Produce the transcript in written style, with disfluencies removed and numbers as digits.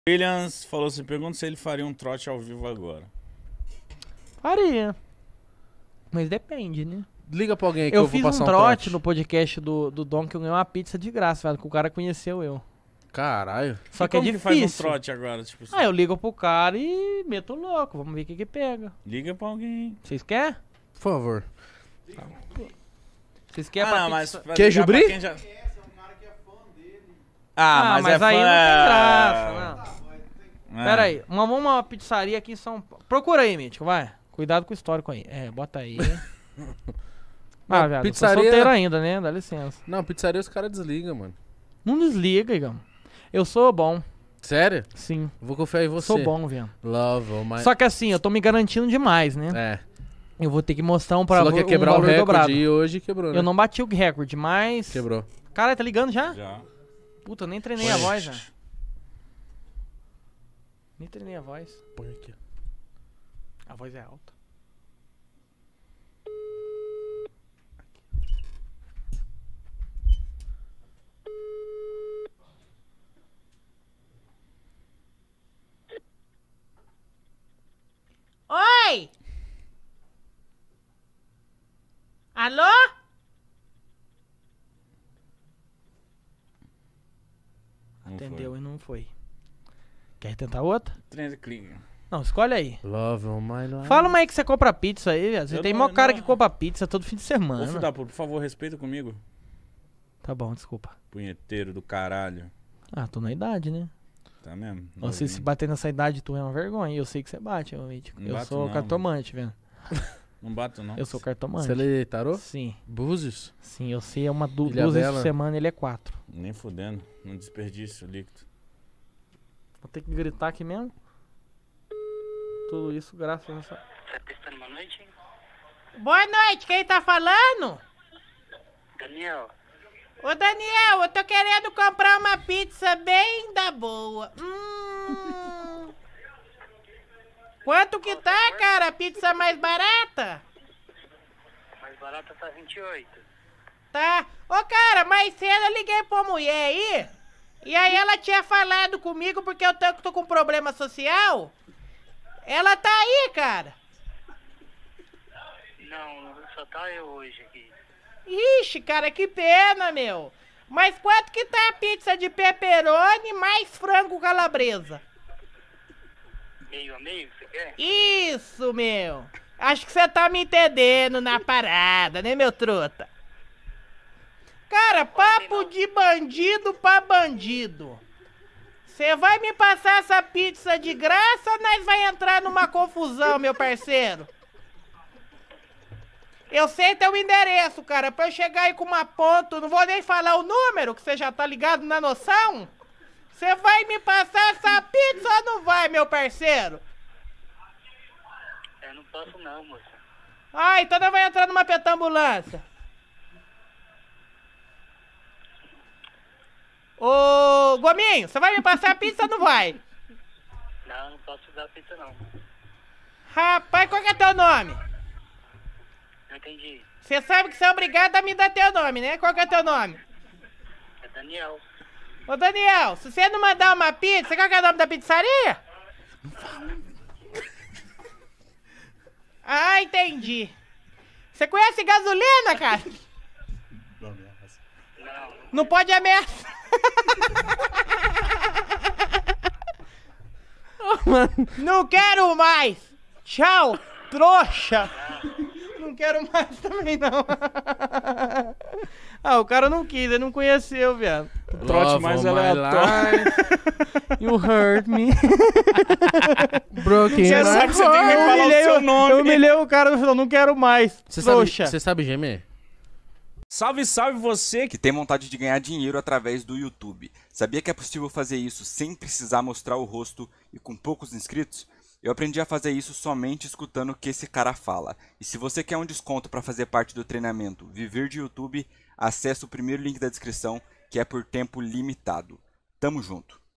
Williams falou assim, pergunta se ele faria um trote ao vivo agora. Faria. Mas depende, né? Liga pra alguém que eu vou fiz passar um trote no podcast do Dom que eu ganhei uma pizza de graça, velho, que o cara conheceu eu. Caralho. Só E que é como difícil. faz um trote agora? Tipo assim? Eu ligo pro cara e meto o louco. Vamos ver o que pega. Liga pra alguém. Vocês querem? Por favor. Vocês querem Ah, pra não, mas... pizza? pra Queijo ligar pra brie? quem já- Ah, mas mas é aí fã... não tem graça, não. É. Pera aí, vamos uma pizzaria aqui em São Paulo. Procura aí, Mítico, vai. Cuidado com o histórico aí. Bota aí. Viado, pizzaria- eu sou solteiro ainda, né? Dá licença. Não, pizzaria os caras desligam, mano. Não desliga, Igão. Eu sou bom, Sério? sim. Vou confiar em você. Sou bom, viado. Love, oh my... Só que assim, eu tô me garantindo demais, né? É. Eu vou ter que mostrar Você falou que ia quebrar o valor recorde dobrado. e hoje quebrou, né? Eu não bati o recorde, mas... Quebrou. Cara, tá ligando já? Já. Puta, eu nem treinei a voz, já. Nem treinei a voz. Põe aqui. A voz é alta. Oi! Alô? Não Atendeu foi. e não foi. Quer tentar outra? Treina, clica. Não, escolhe aí. Love, oh my life. Fala uma aí que você compra pizza aí, velho. Você Eu tem não- maior cara não- que compra pizza todo fim de Ô, semana. filho da puta, por favor, respeita comigo. Tá bom, desculpa. Punheteiro do caralho. Ah, tô na idade, né? Tá mesmo? Você se Novinho. bater nessa idade, tu é uma vergonha. Eu sei que você bate, meu Mítico. Não Eu bato sou não, cartomante, velho. Não bato, não. Eu sou cartomante. Você lê tarô? Sim, Búzios? sim, eu sei, é uma Ilha duas vezes Bela. por semana, ele é 4. Nem fudendo. Não desperdício líquido. Vou ter que gritar aqui mesmo. Tudo isso graças a essa... Boa noite, Boa noite, quem tá falando? Daniel. Ô Daniel, eu tô querendo comprar uma pizza bem da boa. Quanto que tá, cara? A pizza mais barata? Mais barata tá 28. Tá. Ô, cara, mais cedo eu liguei pra mulher aí. E aí ela tinha falado comigo porque eu tô com problema social. Ela tá aí, cara. Não, só tá eu hoje aqui. Ixi, cara, que pena, meu. Mas quanto que tá a pizza de pepperoni mais frango calabresa? Meio a meio, você quer? Isso, meu. Acho que você tá me entendendo na parada, né, meu truta? Cara, papo de bandido pra bandido. Você vai me passar essa pizza de graça ou nós vai entrar numa confusão, meu parceiro? Eu sei teu endereço, cara, pra eu chegar aí com uma ponto, não vou nem falar o número, que você já tá ligado na noção. Você vai me passar essa pizza ou não vai, meu parceiro? Eu não posso não, moça. Ah, então nós vai entrar numa petambulância. Ô, Gominho, você vai me passar a pizza ou não vai? Não posso te dar pizza não. Rapaz, qual que é teu nome? Não entendi. Você sabe que você é obrigado a me dar teu nome, né? Qual que é teu nome? É Daniel. Ô, Daniel, se você não mandar uma pizza, qual que é o nome da pizzaria? Ah, entendi. Você conhece gasolina, cara? Não. Não pode ameaçar. Não quero mais. Tchau, trouxa. Não quero mais também, não. Ah, o cara não quis, ele não conheceu, viado. O trote mais aleatório. You hurt me. Broken. Você sabe que você tem que falar o seu nome. Eu humilhei o cara, falou, não quero mais. Trouxa. Você sabe gemer? Salve, salve você Que tem vontade de ganhar dinheiro através do YouTube. Sabia que é possível fazer isso sem precisar mostrar o rosto e com poucos inscritos? Eu aprendi a fazer isso somente escutando o que esse cara fala. E se você quer um desconto para fazer parte do treinamento Viver de YouTube, acesse o primeiro link da descrição, que é por tempo limitado. Tamo junto!